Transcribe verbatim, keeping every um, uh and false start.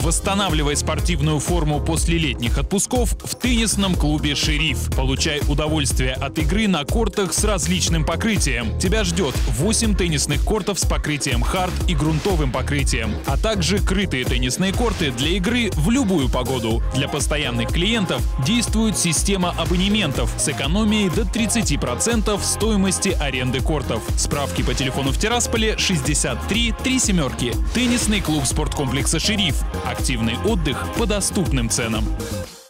Восстанавливай спортивную форму после летних отпусков в теннисном клубе «Шериф». Получай удовольствие от игры на кортах с различным покрытием. Тебя ждет восемь теннисных кортов с покрытием хард и грунтовым покрытием, а также крытые теннисные корты для игры в любую погоду. Для постоянных клиентов действует система абонементов с экономией до тридцати процентов стоимости аренды кортов. Справки по телефону в Тирасполе шестьдесят три три семерки. Теннисный клуб спорткомплекса «Шериф». Активный отдых по доступным ценам.